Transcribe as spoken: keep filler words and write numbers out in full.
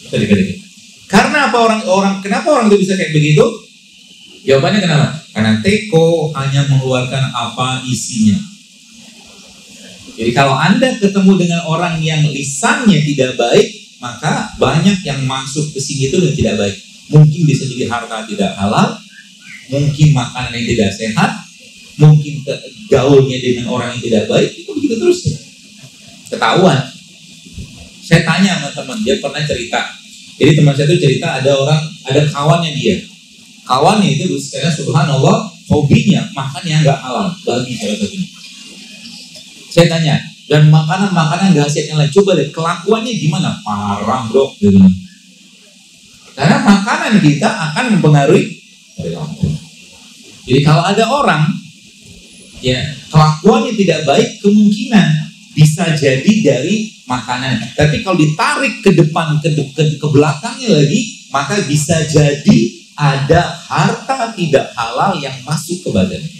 Dikit-dikit. Karena apa orang-orang? Kenapa orang itu bisa kayak begitu? Jawabannya kenapa? Karena teko hanya mengeluarkan apa isinya. Jadi kalau Anda ketemu dengan orang yang lisannya tidak baik, maka banyak yang masuk ke sini itu yang tidak baik. Mungkin bisa jadi harta tidak halal, mungkin makanan yang tidak sehat, mungkin gaulnya dengan orang yang tidak baik, itu begitu terus. Ketahuan. Saya tanya sama teman, dia pernah cerita. Jadi teman saya itu cerita ada orang, ada kawannya dia. Kawannya itu karena subhanallah hobinya makan yang nggak halal, bagi salah satunya. Saya tanya, dan makanan-makanan nggak sehat yang lain, coba deh kelakuannya gimana? Parah bro, gitu. Karena makanan kita akan mempengaruhi perilaku. Jadi kalau ada orang ya kelakuannya tidak baik, kemungkinan bisa jadi dari makanan. Tapi kalau ditarik ke depan, ke, ke, ke belakangnya lagi, maka bisa jadi ada harta tidak halal yang masuk ke badannya.